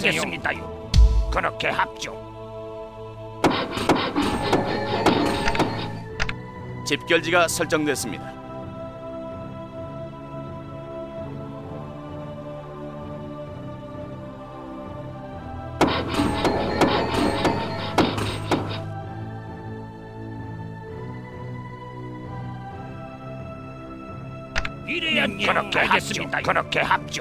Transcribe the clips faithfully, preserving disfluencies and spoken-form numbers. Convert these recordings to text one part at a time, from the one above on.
알겠습니다요. 그렇게 합죠. 집결지가 설정됐습니다. 이래야죠. 그렇게 알겠습니다. 그렇게 합죠.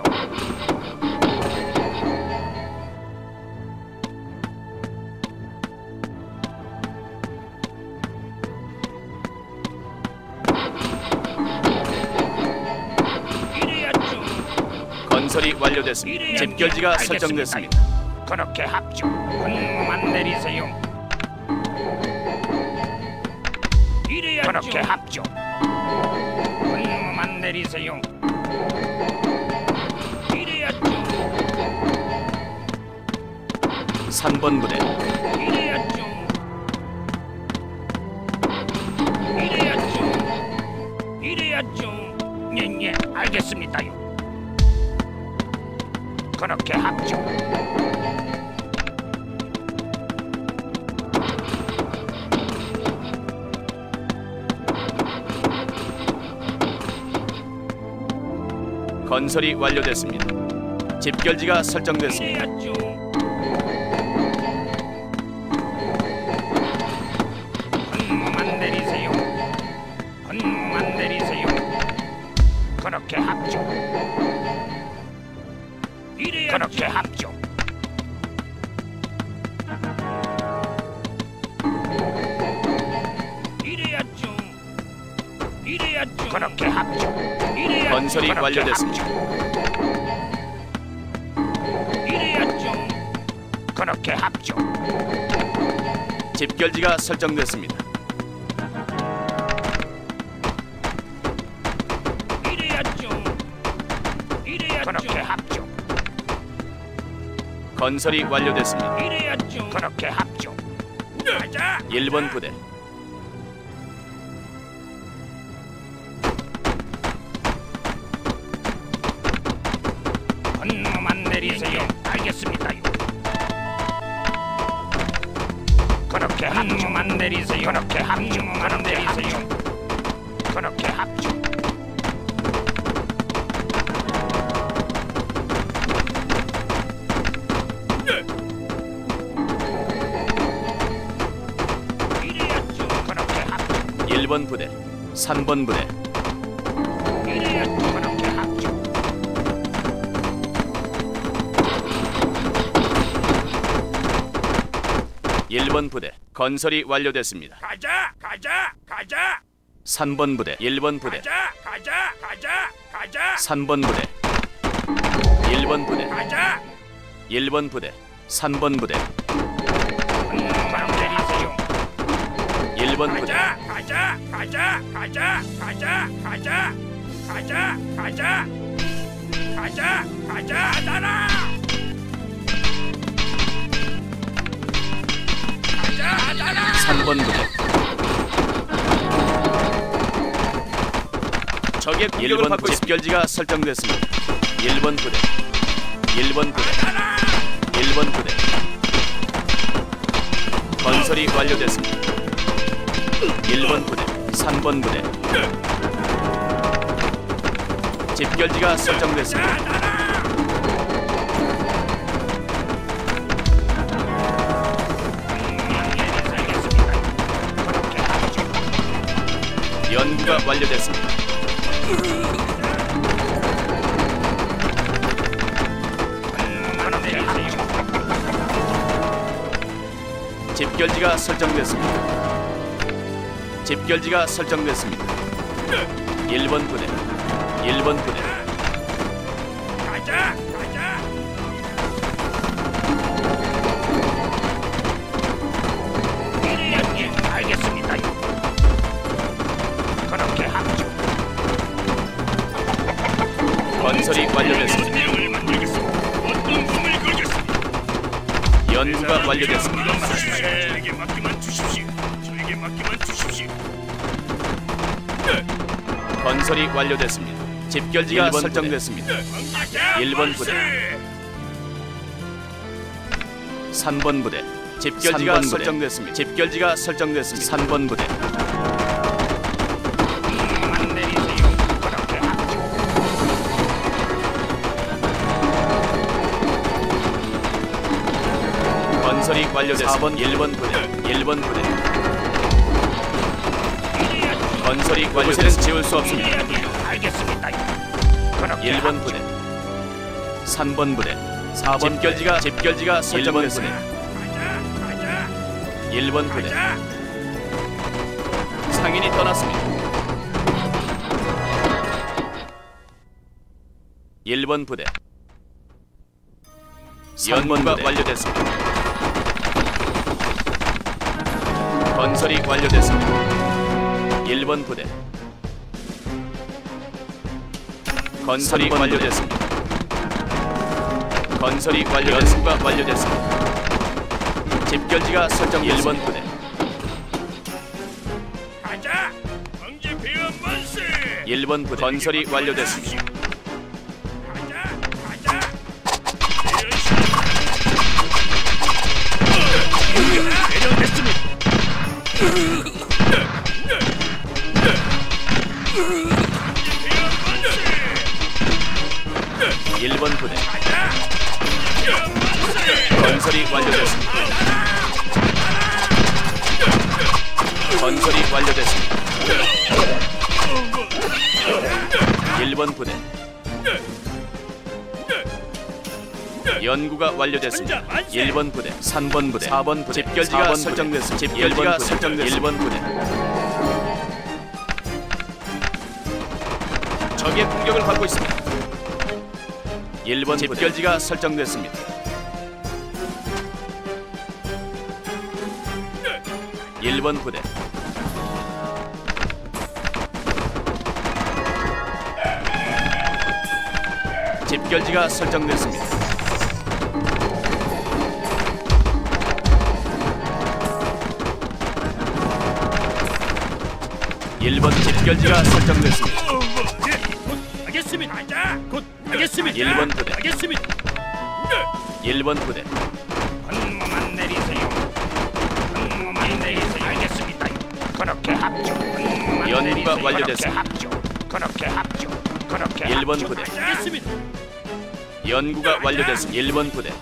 건설이 완료됐습니다. 집결지가 알겠습니다. 설정됐습니다. 그렇게 합죠. 분무만 내리세요. 이래야죠. 그렇게 합죠. 분무만 내리세요. 이래야죠. 삼 번 부대 이래야죠. 이래야죠. 이래야죠. 예예, 알겠습니다요. 그렇게 합죠. 건설이 완료됐습니다. 집결지가 설정됐습니다. 이래야죠. 분무만 내리세요. 분무만 내리세요. 그렇게 합죠. 이래야죠. 그렇게 합죠. 이래야죠. 이래야죠. 그렇게 합죠. 이래야죠. 건설이 그렇게 완료됐습니다. 합죠. 이래야죠. 그렇게 합죠. 집결지가 설정됐습니다. 이래야죠. 이래야죠. 그렇게 합죠. 건설이 완료됐습니다. 이래야죠. 그렇게 합죠. 가자. 일 번 부대 분무만 내리세요. 알겠습니다요. 그렇게 합주만 내리세요. 그렇게 합주만 내리세요. 그렇게 합주. 이래야죠. 그렇게 합주. 일 번 부대 삼 번 부대 이래야죠. 그렇게 합주. 일 번 부대 건설이 완료됐습니다. 가자. 가자. 가자. 삼 번 부대 일 번 부대 가자. 가자. 가자. 가자. 삼 번 부대 일 번 부대 가자. 일 번 부대 삼 번 부대 분무만 내리세요. 일 번 부대 가자. 가자. 가자. 가자. 가자. 가자. 가자. 가자. 가자. 가자. 가자라. 가자. 가자라. 삼 번 부대 적의 공격을 받고 집결지가 설정됐습니다. 일 번 부대 일 번 부대 일 번 부대 건설이 완료됐습니다. 일 번 부대 삼 번 부대 집결지가 설정됐습니다. 연구가 완료됐습니다. 집결지가 설정됐습니다. 집결지가 설정됐습니다. 일 번 부대 일 번 부대 가자. 가자. 이래야지. 알겠습니다요. 그렇게 합죠. 건설이 완료됐습니다. 내용을 만들겠습니다. 어떤 꿈을 걸겠습니다. 연구가 완료됐습니다. 저에게 맡기만 주십시오. 저에게 맡기만 주십시오. 건설이 완료됐습니다. 집결지가 설정됐습니다. 일 번 부대 삼 번 부대. 집결지가 삼 번 부대. 설정됐습니다. 집결지가 설정됐습니다. 삼 번 부대. 명령만 내리세요. 그렇게 합주. 건설이 완료됐습니다. 사 번 일 번 부대. 일 번 부대. 건설이 완료됐습니다. 지울 수 없습니다. 알겠습니다. 그렇게 일 번 부대. 삼 번 부대. 사 번 집결지가 집결지가 설정됐습니다. 가자, 가자, 일 번 부대. 가자. 상인이 떠났습니다. 일 번 부대. 연구가 완료됐습니다. 건설이 완료됐습니다. 일 번 부대. 건설이 완료됐습니다. 건설이 완료. 연구가 완료됐습니다. 집결지가 설정. 일 번 부대. 가자. 황제 배원 만세. 일 번 부대. 건설이 완료됐습니다. 가자, 가자. 대령됐습니다. 배원 만세. 일 번 부대. 가자. 배원 만세. 건설이 완료됐습니다. 건설이 완료됐습니다. 일 번 부대. 연구가 완료됐습니다. 일 번 부대. 삼 번 부대. 사 번 부대. 집결지가 설정됐습니다. 집결지가 설정됐습니다. 일 번 부대. 적의 공격을 받고 있습니다. 일 번 집결지가 설정됐습니다. 일 번 부대. 집결지가 설정됐습니다. 일 번 집결지가 설정됐습니다. 알겠습니다. 가자. 곧 알겠습니다. 일 번 부대. 알겠습니다. 일 번 부대. 분모만 내리세요. 분모만 내리세요. 알겠습니다. 그렇게 합주. 분모만 연구가 내리세요. 완료됐습니다. 그렇게 합주. 그렇게 합주. 그렇게 일 번 합주. 부대. 알겠습니다. 연구가 완료됐습니다. 일 번 부대.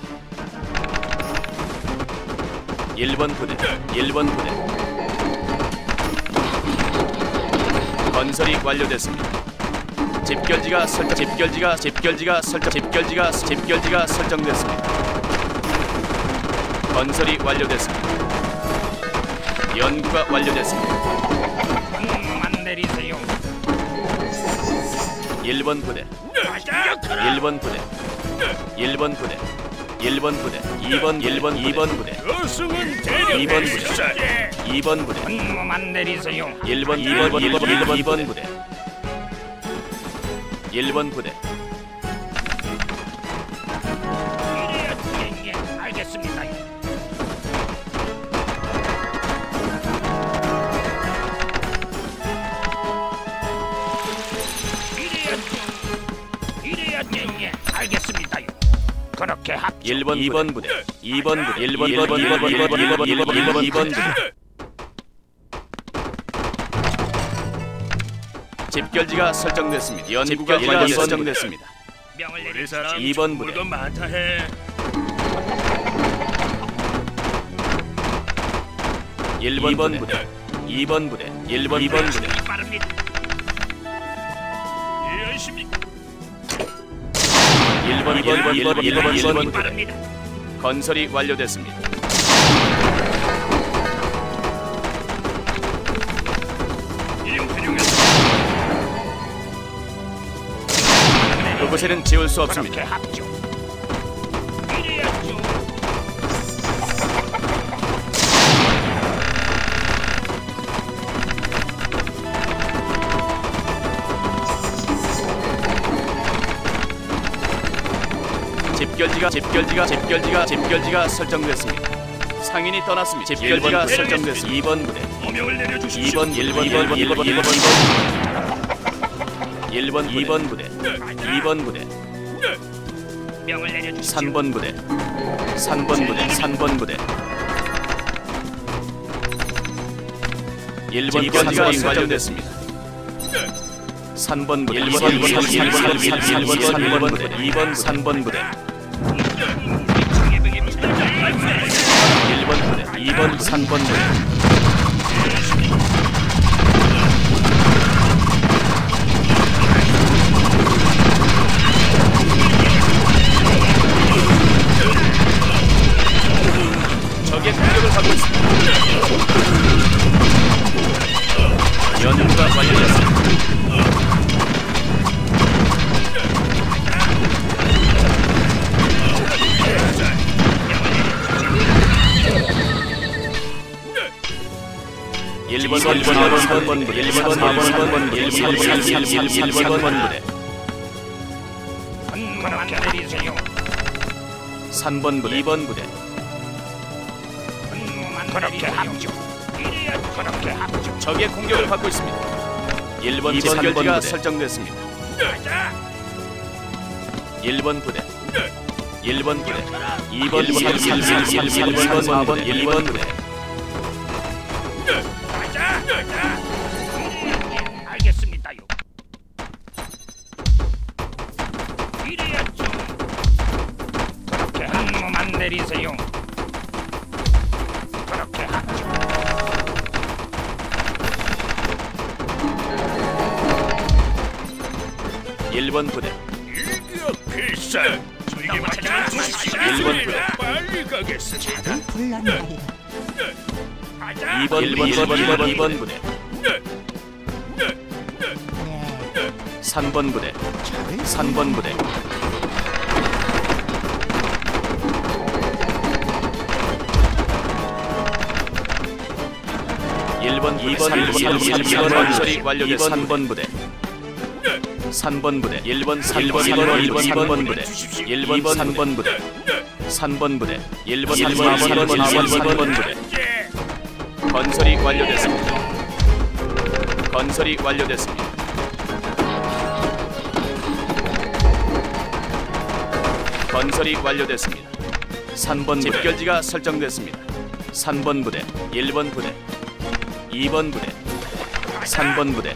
일 번 부대. 일 번 부대. 건설이 완료됐습니다. 집결지가 설정. 집결지가 집결지가 설정. 집결지가 집결지가 설정됐습니다. 건설이 완료됐습니다. 연구가 완료됐습니다. 분모만 내리세요. 일 번 부대. 가자. 일 번 부대. 일 번 부대. 일 번 부대. 이 번 일 번 이 번 부대. 여승은 대령. 이 번 부대. 이 번 부대. 분모만 내리세요. 일 번 이 번 일 번 일 번 이 번 부대. 일 번 부대. 예, 예, 알겠습니다. 이래야 예, 예, 알겠습니다. 그렇게 합주. 일 번 이 번 부대. 이 번 부대. 일 번 일 번 일 번 일 번 일 번 일 번 일 번 이 번 부대. 집결지가 설정됐습니다. 연구가 완료 설정됐습니다. 명을 우리 내리세요. 사람 이 번 부대. 물건 많다 해. 일 번 부대. 이 번 부대. 일 번 이 번 부대. 빠릅니다. 예, 안심입니까? 일 번 이 번 일 번 일 번 일 번 일 번 부대. 빠릅니다. 건설이 완료됐습니다. 그곳에는 지울 수 그렇게 없습니다. 합주. 이래야죠. 집결지가 집결지가 집결지가 집결지가 설정됐습니다. 상인이 떠났습니다. 집결지가 설정됐습니다. 이 번 부대. 어명을 내려주십시오. 이 번 일 번 일 번 일 번 일 번 일 번 이 번 부대. 이 번 부대. 명을 내려주십시오. 삼 번 부대 삼 번 부대 삼 번 부대 일 번 집결지가 완료됐습니다. 삼 번 부대 일 번 부대 삼 번 부대 이 번 삼 번 부대 일 번 부대 이 번 삼 번 부대 적의 공격을 받고 있습니다. 연구가 완료됐습니다. 일 번, 일 번, 일 번, 삼 번 부대, 일 번, 사 번, 사 번 부대, 일 번, 일 번, 일 번 부대, 그렇게 내리세요. 삼 번 부대, 이 번 부대, 그렇게 합죠. 그렇게 합죠. 적의 공격을 받고 있습니다. 일 번 집결지가 설정됐습니다. 일 번 부대, 일 번 부대, 이 번, 일 번, 삼 번, 일 번, 사 번, 일 번 부대. 알겠습니다요. 이래야죠. 그렇게 한 몸만 내리세요. 그렇게 하죠. 일 번 부대, 필살. 저에게 맡겨만 주십시오. 일 번 부대, 빨리 가겠습니다. 이 번, 일 번, 일 번, 일 번, 이 번 부대, 삼 번 부대, 삼 번 부대, 일 번, 이 번, 일 번, 일 번 건설이 완료됐습니다. 삼 번 부대, 삼 번 부대, 일 번, 삼 번, 일 번, 일 번, 삼 번 부대, 일 번, 삼 번 부대, 삼 번 부대, 일 번, 삼 번, 사 번, 사 번, 삼 번 부대. 건설이 완료됐습니다. 건설이 완료됐습니다. 건설이 완료됐습니다. 삼 번 집결지가 설정됐습니다. 삼 번 부대, 일 번 부대, 이 번 부대, 삼 번 부대.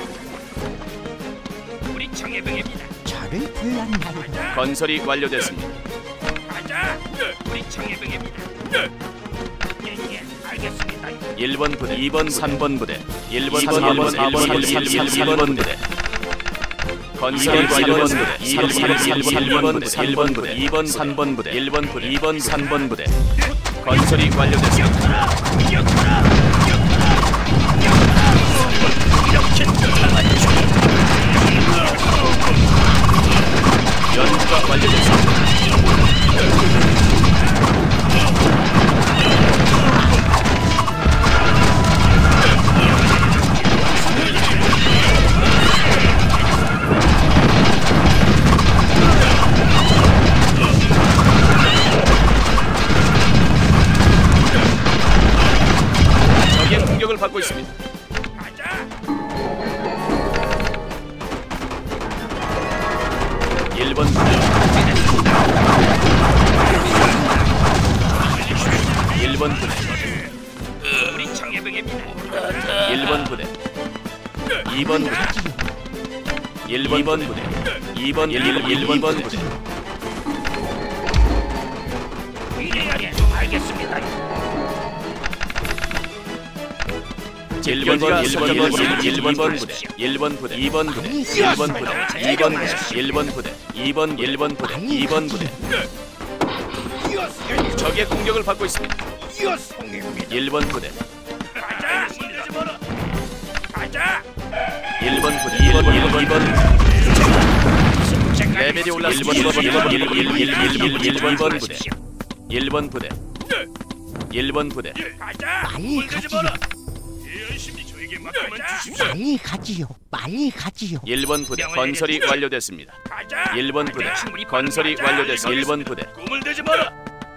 우리 청해병입니다. 저를 불렀나요? 건설이 완료됐습니다. 가자. 우리 청해병입니다. 예예, 알겠습니다. 일 번 부대, 이 번, 삼 번 부대, 일 번, 사 번, 일 번, 삼 번, 삼 번 부대. 건설이 완료됐습니다. 이 번, 삼 번, 일 번, 삼 번 부대, 이 번, 삼 번 부대, 일 번 부대, 이 번, 삼 번 부대. 건설이 완료됐습니다. 연구가 완료됐습니다. 적의 공격을 받고 있습니다. 일 번 부대, 일 번 부대, 우리 청해병입니다. 일 번 부대, 이 번 부대, 일 번 부대, 이 번, 일 번 부대. 이래야죠. 알겠습니다. 일 번 부대, 일 번 부대, 일 번 부대, 이 번 부대, 일 번 부대, 이 번 부대, 일 번 부대, 이 번, 일 번 부대, 이 번 부대. 적의 공격을 받고 있습니다. 일 번 부대, 가자. 손대지 마라. 가자. 일 번 부대, 이 번, 일 번, 이 번. 레벨이 올랐습니다. 일 번, 일 번, 일 번, 일 번, 일 번, 일 번 부대, 일 번 부대, 일 번 부대. 가자. 빨리 가지요. 열심히 저에게 맡겨만 주십시오. 빨리 가지요. 빨리 가지요. 일 번 부대 건설이 완료됐습니다. 가자. 일 번 부대 건설이 완료됐습니다. 일 번 부대, 꿈을 대지 마라.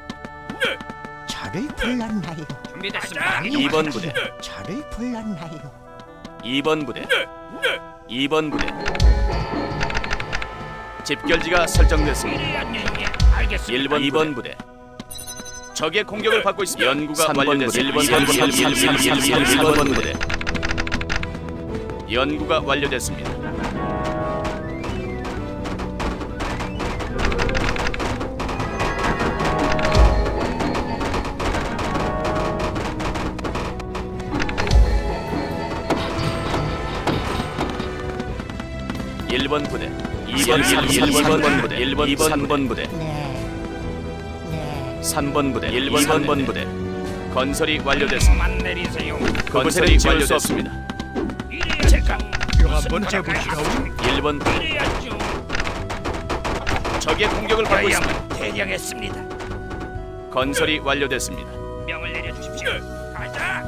저를 불렀나요? 준비됐습니다. 이 번 부대, 저를 불렀나요? 이 번 부대, 이 번 부대. 집결지가 설정됐습니다. 예, 알겠습니다. 일 번 이 번 부대 적의 공격을 받고 있습니다. 연구가 완료됐습니다. 일 번 부대 연구가 완료됐습니다. 일 번 부대 이 번 삼 번 부대 일 번 이 번 삼 번 부대 네. 네. 삼 번 부대 일 번 삼 번 부대 건설이 완료됐습니다. 만 내리세요. 그곳에는 지을 수 없습니다. 제가 한번 해보시라고. 일 번 부대 이래야죠. 적의 공격을 받고 있습니다. 대령했습니다. 건설이 완료됐습니다. 명을 내려주십시오. 가자.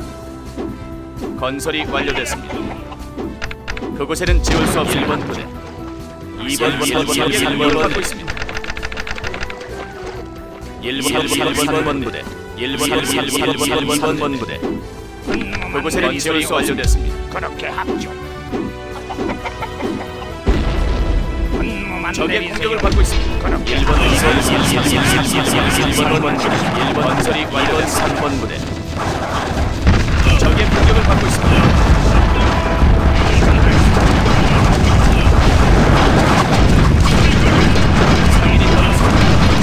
건설이 완료됐습니다. 그곳에는 지울 수 없을 일 번 부대 이 번 이 번 적의 공격을 받고 있습니다. 일 번 삼 번 부대 일 번 삼 번 부대 그곳에는 지울 수 완료됐습니다. 그렇게 합죠. 적의 공격을 받고 있습니다. 일 번 이 번 일 번 일 번 건설이 완료된 삼 번 부대 적의 공격을 받고 있습니다. 상인이 떠났습니다.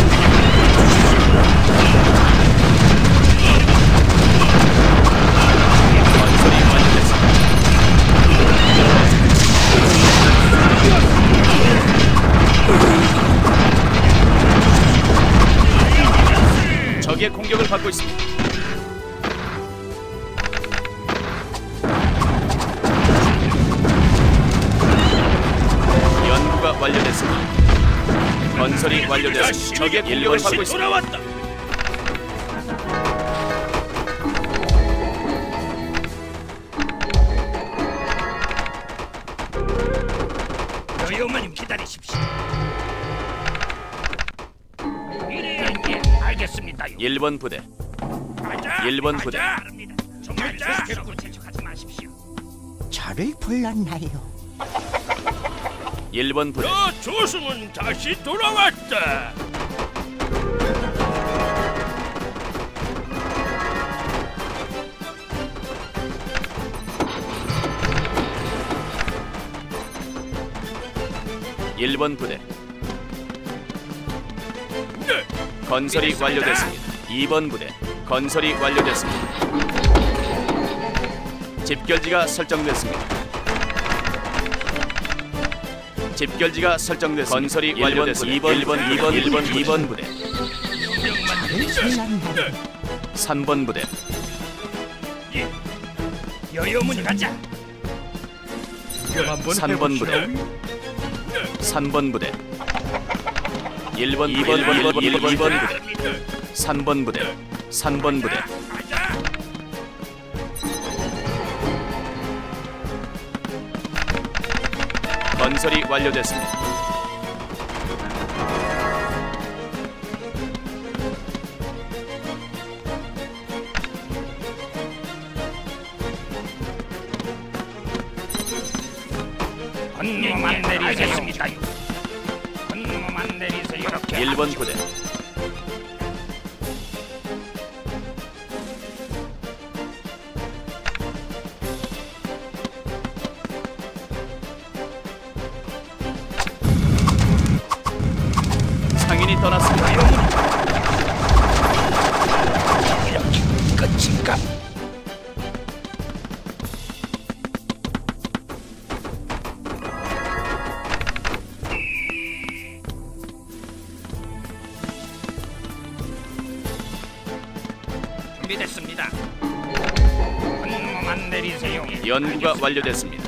건설이 완료됐습니다. 적의 공격을 받고 있습니다. 연구가 완료됐습니다. 건설이 완료됐습니다. 적의 공격을 받고 있습니다. 돌아왔다. 여유만 기다리십시오. 이래야지. 알겠습니다. 일 번 부대 가자. 일 번 부대. 가자. 정말 자꾸 재촉하지 마십시오. 저를 불렀나요? 일 번 부대 저 조승은 다시 돌아왔다. 일 번 부대 건설이 완료됐습니다. 이 번 부대 건설이 완료됐습니다. 집결지가 설정됐습니다. 집결지가 설정됐습니다. 건설이 완료됐습니다. 이 번 이 번 이 번 일 번 이 번 부대 저를 불렀나요? 삼 번 부대 예. 여유문 가자. 삼 번 부대 삼 번 부대 일 번 이 번 이 번 일 번 이 번 부대 삼 번 부대 삼 번 부대 가자. 건설이 완료됐습니다. 건무만 내리겠습니다. 건무만 내리세요. 이렇게 일 번 부대 상인이 떠났습니다. 끝인가? 준비됐습니다. 건무만 내리세요. 연구가 완료됐습니다.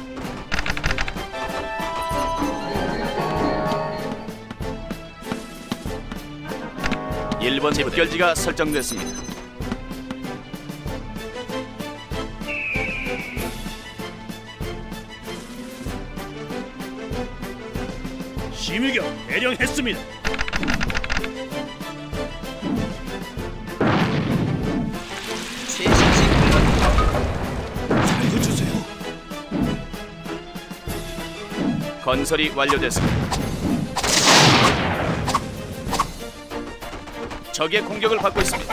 일 번 집결지가 설정됐습니다. 심의경 대령했습니다. 건설이 완료됐습니다. 적의 공격을 받고 있습니다.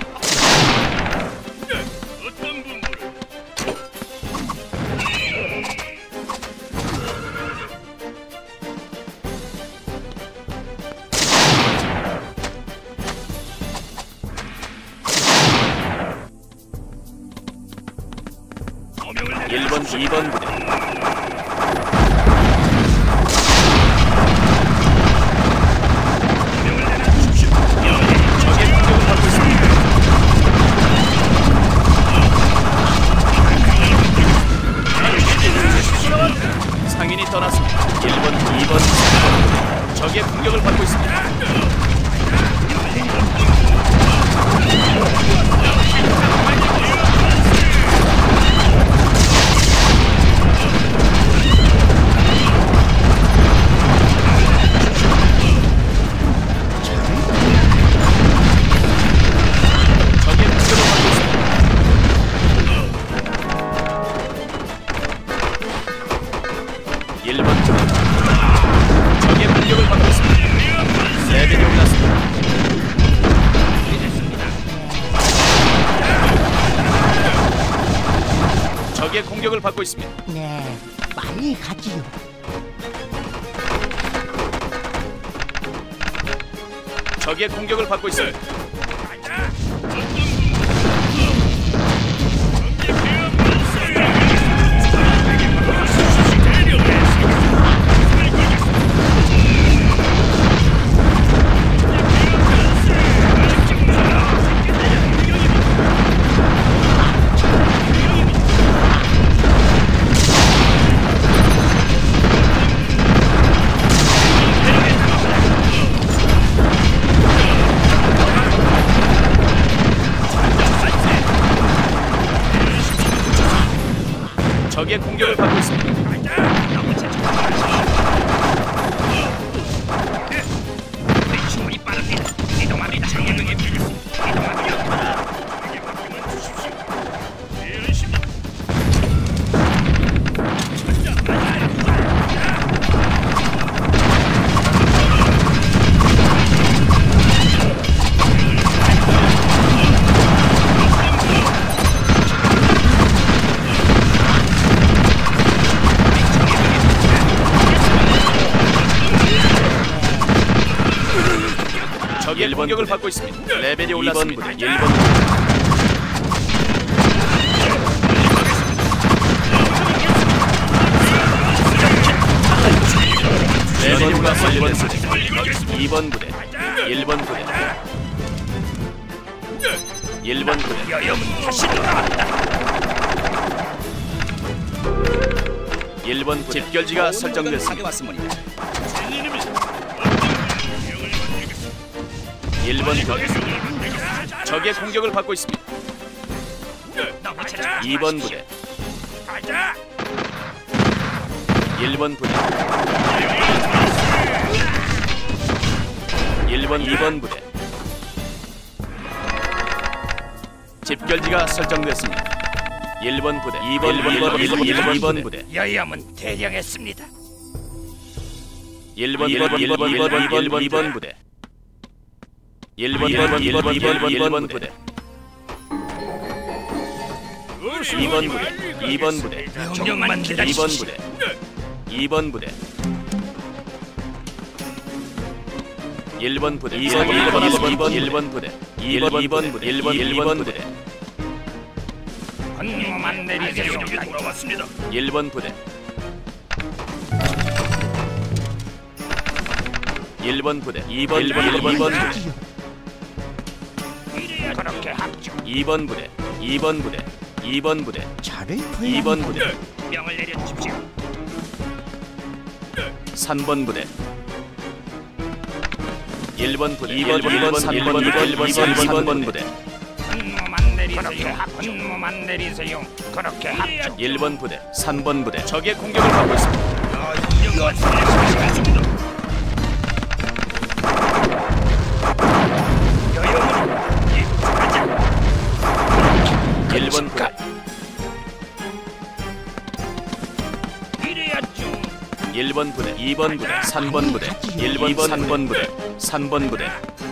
어떤 분부를 어명을 내려 일 번, 이 번 부대, 적의 공격을 받고 있습니다. 상인이 떠났습니다. 일 번, 이 번, 삼 번 적의 공격을 받고 있습니다. 적의 공격을 받고 있습니다. 일 번 적의 공격을 받고 있습니다. 레벨이 올랐습니다. 적의 공격을 받고 있습니다. 네, 빨리 가지요. 적의 공격을 받고 있습니다. 적의 공격을 받고 있습니다. 충분히 빠릅니다. 이동합니다. 장애능이 필요합니다. 이동합니다. 적의 공격을 받고 있습니다. 레벨이 올랐습니다. 일 번 레벨이 올랐습니다. 이 번 부대, 일 번 부대, 일 번 부대, 여염은 다시 돌아왔다. 일 번 부대. 집결지가 설정됐습니다. 일 번 부대. 적의 공격을 받고 있습니다. 이 번 부대, 가자. 일 번 부대, 일 번, 이 번 부대. 집결지가 설정됐습니다. 일 번 부대, 이 번, 일 번, 일 번, 일 번, 이 번 부대, 여염은 대령했습니다. 일 번, 일 번, 일 번, 일 번, 이 번, 이 번 부대, 일 번, 일 번, 일 번, 이 번, 일 번 부대, 이 번 부대, 이 번 부대, 명령만 이 번 기다리십시오. 부대, 이 번 부대, 일 번 부대, 이 번, 일 번, 이 번, 일 번 부대, 이 번, 이 번 부대, 일 번, 일 번 부대, 건무만 내리세요. 돌아왔습니다. 일 번 부대, 일 번 부대, 이 번, 일 번, 일 번, 이 번 부대, 가지요. 그렇게 합주. 이 번 부대, 이 번 부대, 이 번 부대, 저를 이 번 불렀나요? 부대, 명을 내려주십시오. 삼 번 부대, 일 번 부대, 이 번, 이 번, 삼 번, 이 번, 일 번, 이 번, 삼 번 부대, 건무만 내리세요. 건무만 내리세요. 그렇게 합주. 일 번 부대, 삼 번 부대. 적의 공격을 받고 있습니다. 명령만 내리시겠습니다. 여염은 이 가자. 일 번 부대, 이래야죠. 일 번 부대, 이 번 부대, 삼 번 부대, 일 번, 삼 번 부대, 삼 번 부대,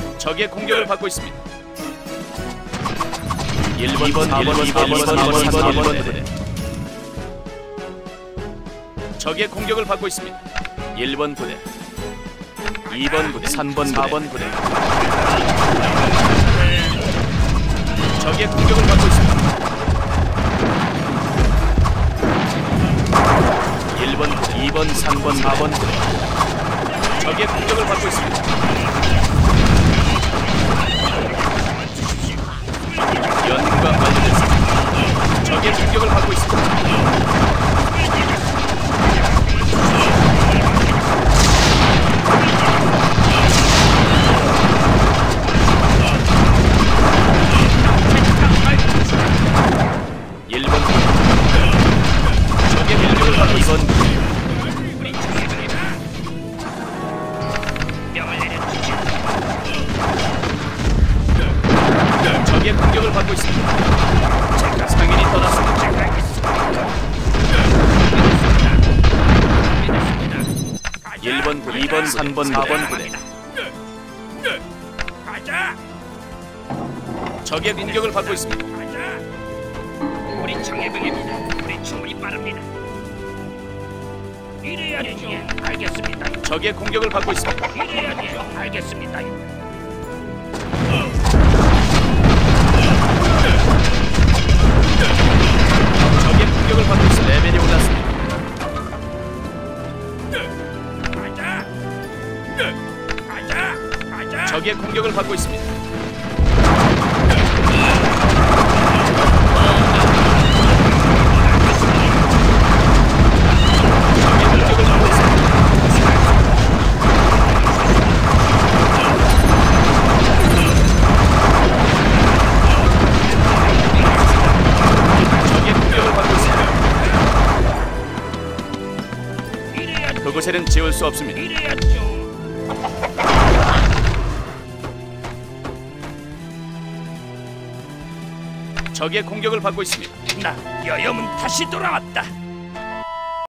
적의 공격을 받고 있습니다. 일 번, 이 번, 일 번, 이 번, 이 번, 이 번, 이 번, 이 번 부대. 적의 공격을 받고 있습니다. 일 번 부대, 이 번 부대, 삼 번, 사 번 부대. 적의 공격을 받고 있습니다. 일 번 부대, 이 번, 삼 번, 사 번 부대. 적의 공격을 받고 있습니다. 연구가 완료됐습니다. 적의 공격을 받고 있습니다. 일 번 적의 공격을 받고 있습니다. 적의 공격을 받고 있습니다. 제가 상인이 떠났습니다. 일 번, 이 번, 삼 번, 사 번 부대. 가자. 적의 공격을 받고 있습니다. 가자. 우리 청해병입니다. 우리 충분히 빠릅니다. 이래야 되죠. 알겠습니다. 적의 공격을 받고 있습니다. 이래야 돼요. 알겠습니다. 적의 공격을 받고 있어 레벨이 올랐습니다. 가자. 가자. 가자. 적의 공격을 받고 있습니다. 적의 공격을 받고 있습니다. 적의 공격을 받고 있습니다. 그곳에는 지울 수 없습니다. 이래야죠. 적의 공격을 받고 있습니다. 나 여염은 다시 돌아왔다.